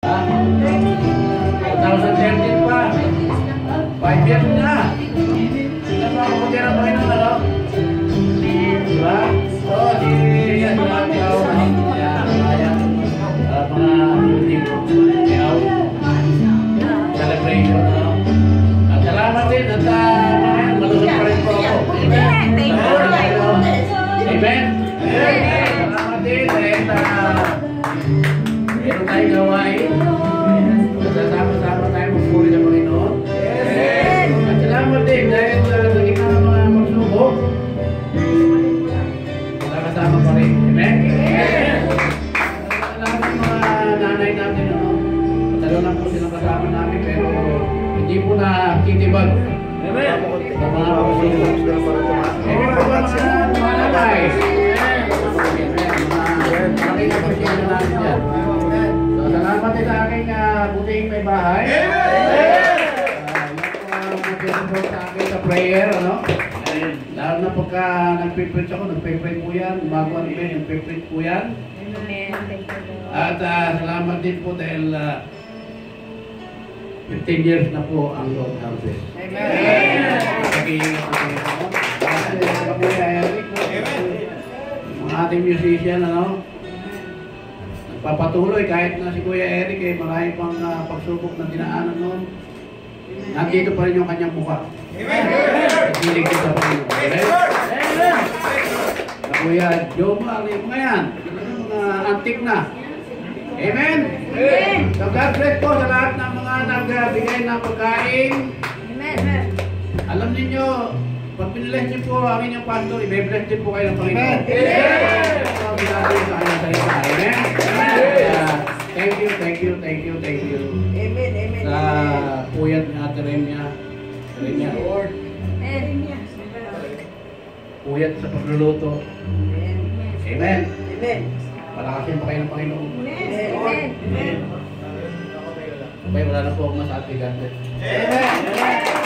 2013 pa. 5 years na. Tingnan mo ako kung tira mo ng ano? Diba? So, yan mga tiyaw. Yan. Mga tiyaw. Celebration, ano? At salamat din. At malusog pa rin po ako. Amen? Amen? Salamat din. Meron tayong gawain. Sama-sama tayo magpuri sa Panginoon. At salamat din dahil naging na mga magsubok. Sama-sama pa rin. Amen? Salamat ng mga nanay natin. Matalo lang po silang kasama namin pero hindi po na kitibag. Amen? Sa mga magsubok. Amen po ba mga nanay? Makita po siya na namin dyan. Salamat din sa aking buting may bahay. Yan po sa akin sa prayer, ano? Lalo na pagka nagpiprint ako, nagpiprint po yan. Bago ano yun, nagpiprint po yan. At salamat din po dahil 15 years na po ang Roland August. Pag-iingat po po. Sa Kuya Eric po. Mga ating musician, ano? Papatuloy kahit na si Kuya Eric ay marami pang pagsubok na dinaanan noon. Nandito pa rin yung kanyang mukha. Hilig ko sa Panginoon. Amen? Na Kuya Joma, ano yung mga yan? Mga antik na. Amen? So God bless po sa lahat ng mga nagbigay ng pagkain. Amen. Alam niyo, pag piniless niyo po ang inyong pastor, i-bless din po kayo ng Panginoon. Amen? Thank you. Amen. Sa puyat ni Ate Remya. Lord. Puyat sa pagluluto. Amen. Palakasin pa kayo ng Panginoon. Amen. Okay, wala na po akong masabi. God bless. Amen.